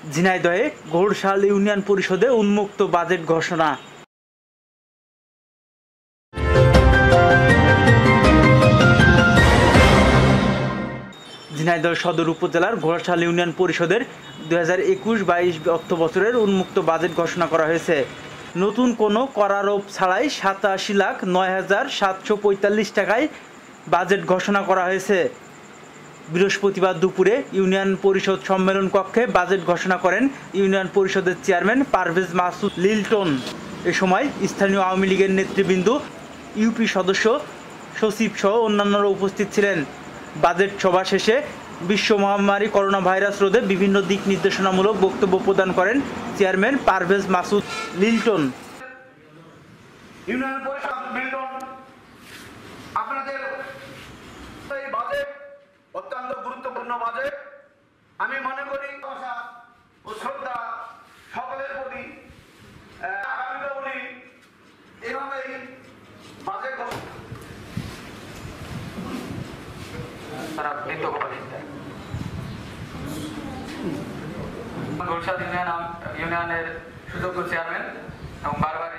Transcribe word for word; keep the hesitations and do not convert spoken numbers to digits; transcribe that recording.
ঝিনাইদহে Ghorashal union পরিষদে উন্মুক্ত budget ঘোষণা। ঝিনাইদহ সদর উপজেলার ঘোড়াশাল ইউনিয়ন পরিষদের দুই হাজার একুশ বাইশ অর্থ বছরের উন্মুক্ত বাজেট ঘোষণা করা হয়েছে। নতুন কোনো করারোপ ছাড়াই সাতাশি লাখ নয় হাজার সাতশো পঁয়তাল্লিশ টাকায় বাজেট ঘোষণা করা হয়েছে। বৃহস্পতিবার দুপুরে ইউনিয়ন পরিষদ সম্মেলন কক্ষে বাজেট ঘোষণা করেন ইউনিয়ন পরিষদের চেয়ারম্যান পারভেজ মাসুদ লিলটন। এ সময় স্থানীয় আওয়ামী লীগের নেতৃবৃন্দ, ইউপি সদস্য, সচিব সহ অন্যান্যরা উপস্থিত ছিলেন। বাজেট সভা শেষে বিশ্ব মহামারী করোনা ভাইরাস রোধে বিভিন্ন দিক নির্দেশনামূলক বক্তব্য প্রদান করেন চেয়ারম্যান পারভেজ মাসুদ লিলটন। ইউনিয়ন পরিষদ লিলটন, আপনাদের এই বাজেট অত্যন্ত গুরুত্বপূর্ণ বাজেট। আমি মনে করি আশা ও শ্রদ্ধা সকলের প্রতি আগামীতেও উনি এভাবেই বাজেট ঘোড়শাল ইউনিয়নের সুযোগ্য চেয়ারম্যান এবং বারবার